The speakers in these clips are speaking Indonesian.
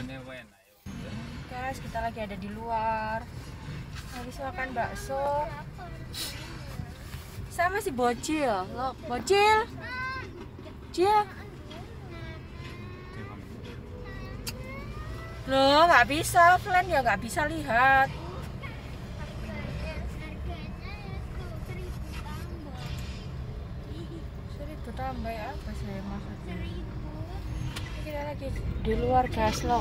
Guys, kita lagi ada di luar. Habis makan bakso. Saya masih bocil. Loh, bocil. Cil. Loh, nggak bisa offline ya, nggak bisa lihat. Seribu tambah ya, apa saya maksudnya? Kita lagi di luar guys loh.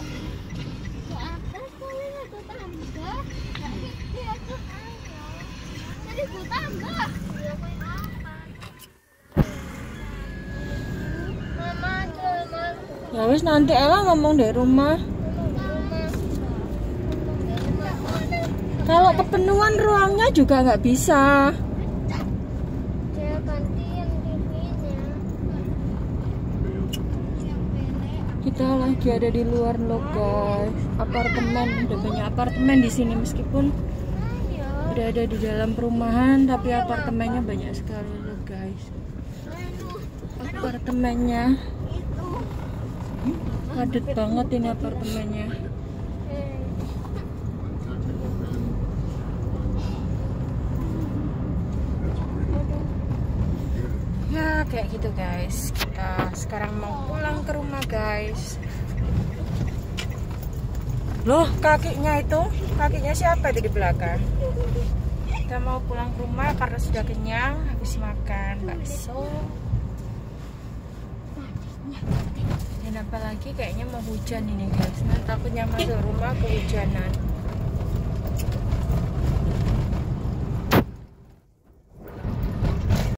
Ya wis nanti Ella ngomong di rumah. Kalau kepenuhan ruangnya juga nggak bisa. Kita lagi ada di luar loh guys. Apartemen, udah banyak apartemen di sini meskipun berada di dalam perumahan, tapi apartemennya banyak sekali loh guys. Apartemennya padat banget ini apartemennya. Ya kayak gitu guys. Kita sekarang mau pulang ke rumah guys. Loh, kakinya siapa itu di belakang? Kita mau pulang ke rumah karena sudah kenyang habis makan bakso. Dan apalagi kayaknya mau hujan ini guys. Nah, takutnya masuk rumah kehujanan.